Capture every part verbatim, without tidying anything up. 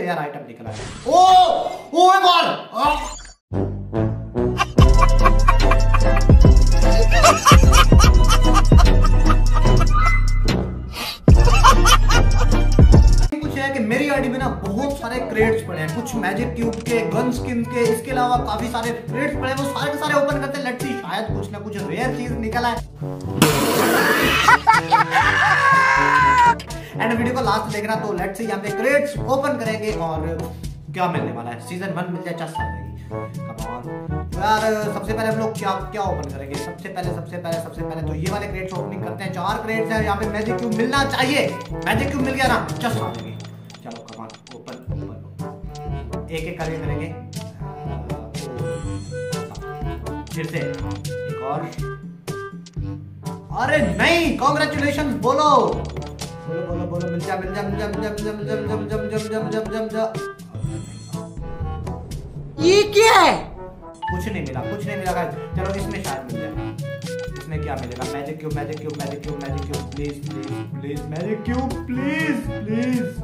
Rare item निकला है। ओ ओ God, कि मेरी आईडी में ना बहुत सारे क्रेड्स पड़े हैं, कुछ मैजिक क्यूब के, गन स्किन के, इसके अलावा काफी सारे क्रेड्स पड़े हैं। वो सारे के सारे ओपन करते हैं। लेट्स सी, शायद कुछ ना कुछ रेयर चीज निकला है। एंड वीडियो को लास्ट देखना। तो लेट्स सी, यहाँ पे क्रेड्स ओपन करेंगे और क्या मिलने वाला है। सीजन वन मिल जाए चस आ जाएगी। कम ऑन यार, सबसे पहले हम लोग क्या क्या ओपन करेंगे? सबसे पहले सबसे पहले सबसे पहले तो ये वाले क्रेड्स ओपनिंग करते हैं। चार क्रेड्स हैं यहाँ पे, मैजिक क्यूब मिलना चाहिए। मैजिक क्यूब मिल गया ना, चस आ जाएगी। चलो कमान, ओपन ओपन एक एक करके करेंगे। फिर से एक और। अरे नहीं, कांग्रेचुलेशंस बोलो बोलो बोलो बोलो। मिल जा मिल जा मिल जा मिल जा मिल जा मिल जा मिल जा मिल जा मिल जा मिल जा मिल जा मिल जा। ये क्या है? कुछ नहीं मिला, कुछ नहीं मिला गाइस। चलो इसमें शायद मिल जाए। इसमें क्या मिलेगा? Magic cube magic cube magic cube magic cube please please please magic cube please please.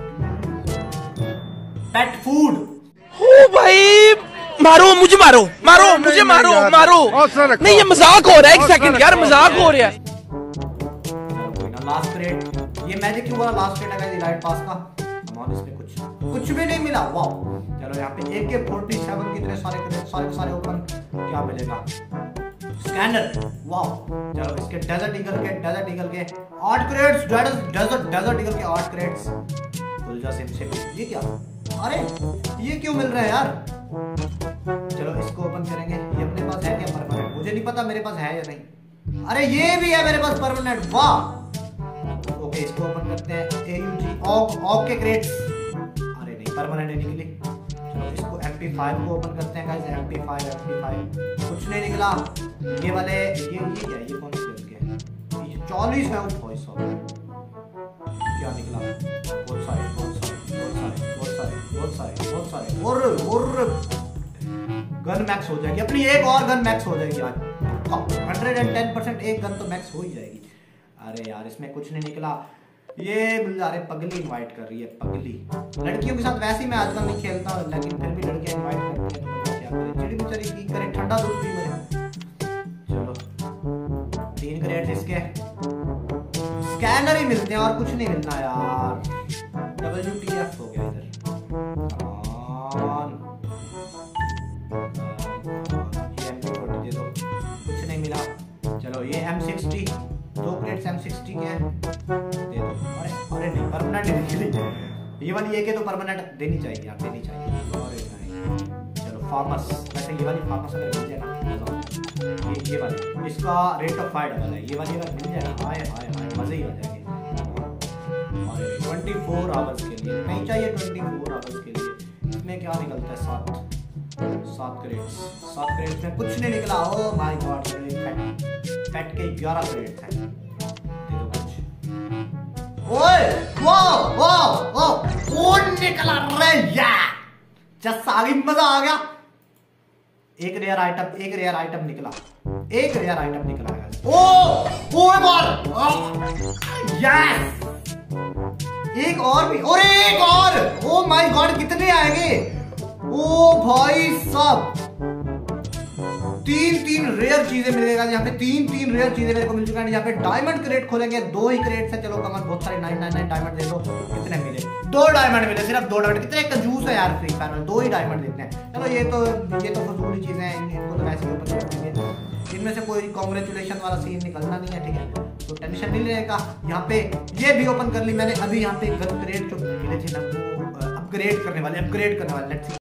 Pet food. ओ भाई, मारो मुझे, मारो मारो मुझे, मारो मारो। नहीं ये मजाक हो रहा है, एक सेकंड यार, मजाक हो रहा है। लास्ट क्रेड, ये मैजिक क्यूब वाला लास्ट क्रेड है गाइस, इलाइट पास का। कमान, इसमें कुछ कुछ भी नहीं मिला। वाओ, चलो यहाँ पे ए के फोर्टी सेवन की तरह सारे क्रेड सारे सारे ओपन। क्या मिलेगा? स्कैनर। वाओ, चलो इसके डेजर्ट ईगल के डेजर्ट ईगल के आठ क्रेड्स, डेजर्ट डेजर्ट ईगल के आठ क्रेड्स। खुल जा सिम सिम। ये क्या? अरे ये क्यों मिल रहा है यार? चलो इसको ओपन करेंगे। ये अपने पास है क्या परमानेंट? मुझे नहीं पता मेरे पास है या नहीं। अरे ये भी है मेरे पास परमानेंट। वाह, ओके इसको ओपन करते हैं। एयूजी ऑक ऑक के क्रेड्स। अरे नहीं, परमानेंट है निकली। चलो इसको एम पी फाइव को ओपन करते हैं guys. M P five M P five कुछ नहीं निकला। ये वाले ये ये क्या है? ये कौन से के हैं? ये चालीस है। भाई साहब क्या निकला? बहुत सारे बहुत सारे बहुत सारे बहुत सारे बहुत सारे बहुत सारे और और गन मैक्स हो जाएगी अपनी। एक और गन मैक्स हो जाएगी आज। हंड्रेड एंड टेन परसेंट एक गन तो मैक्स हो ही जाएगी। अरे यार इसमें कुछ नहीं निकला। ये अरे पगली इनवाइट कर रही है, पगली। लड़कियों के साथ वैसे ही मैं आजकल नहीं खेलता, लेकिन फिर भी लड़कियां इनवाइट करती हैं तो क्या करें। चिड़ी बेचारी की करे, ठंडा दूध पी मेरे। चलो तीन ग्रेड्स इसके। स्कैनर ही मिलते हैं और कुछ नहीं मिलना यार। डब्ल्यू टी एफ हो गया इधर। ये एम पी फोर्टी दे दो, कुछ नहीं मिला। चलो ये एम सिक्सटी, दो क्रेड्स एम सिक्सटी के हैं, दे दो। अरे अरे नहीं, परमानेंट नहीं। ये वाली एक है तो परमानेंट देनी चाहिए यार, देनी चाहिए। अरे नहीं, चलो फार्मस। वैसे ये वाली फार्मस अगर मिल जाए ना, ये ये वाली, इसका रेट ऑफ फायर डबल है। ये वाली अगर मिल जाए ना, हाय हाय हाय, मजे ही आ जाएंगे। और ट्वेंटी फोर आवर्स के लिए नहीं चाहिए, ट्वेंटी फोर आवर्स के लिए। इसमें क्या निकलता है? सात सात क्रेड्स सात क्रेड्स में कुछ नहीं निकला। ओ माय गॉड, पेट के ग्यारह क्रेड्स हैं। दे दो कुछ। ओए वाओ वाओ वाओ, कौन निकला रे यार? जस्ट आ गई, मजा आ गया। एक रेयर आइटम, एक रेयर आइटम निकला, एक रेयर आइटम निकला है। ओ ओ गॉड, यस, एक और भी, और एक और। ओ माय गॉड, कितने आएंगे? ओ भाई साहब, तीन तीन रेयर चीजें मिलेगा यहाँ पे। तीन तीन रेयर चीजें मेरे को मिल चुका है। यहाँ पे डायमंड क्रेट खोलेंगे, दो ही क्रेट है। चलो कमान, बहुत सारे नाइन नाइन नाइन डायमंड दे दो। कितने मिले? दो डायमंड मिले, सिर्फ दो डायमंड। कितने कंजूस है यार फ्री फायर में, दो ही डायमंड देते हैं। चलो ये तो ये तो फजूली चीजें हैं, इनको तो वैसे ही ओपन कर देंगे। इनमें से कोई कांग्रेचुलेशन वाला सीन निकलना नहीं है, ठीक है, तो टेंशन नहीं लेने का। यहाँ पे ये भी ओपन कर ली मैंने। अभी यहाँ पे गन क्रेट जो मिले थे ना, वो अपग्रेड करने वाले अपग्रेड करने वाले। लेट्स सी।